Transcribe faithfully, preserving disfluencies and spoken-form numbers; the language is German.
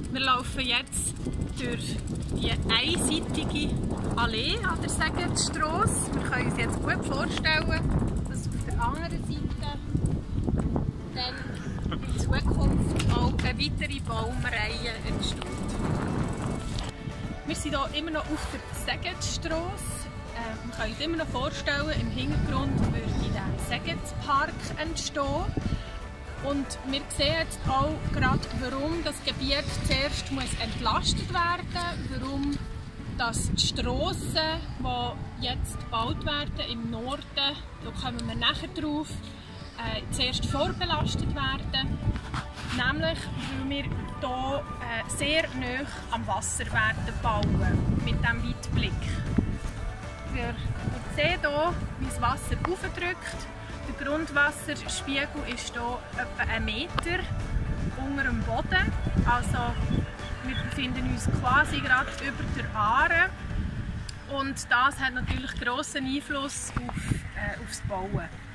Wir laufen jetzt durch die einseitige Allee an der Segetstrasse. Wir können uns jetzt gut vorstellen, dass auf der anderen Seite dann in Zukunft auch eine weitere Baumreihe entsteht. Wir sind hier immer noch auf der Segetstrasse. Äh, wir können uns immer noch vorstellen, im Hintergrund würde der Segetpark entstehen. Und wir sehen jetzt auch gerade, warum das Gebiet zuerst muss entlastet werden muss, warum dass die Strassen, die jetzt gebaut werden im Norden, da kommen wir nachher drauf, äh, zuerst vorbelastet werden. Nämlich, weil wir hier äh, sehr nahe am Wasser werden bauen, mit diesem Weitblick. Wir sehen hier, wie das Wasser aufdrückt. Der Grundwasserspiegel ist hier etwa einen Meter unter dem Boden. Also wir befinden uns quasi gerade über der Aare. Und das hat natürlich grossen Einfluss auf, äh, aufs Bauen.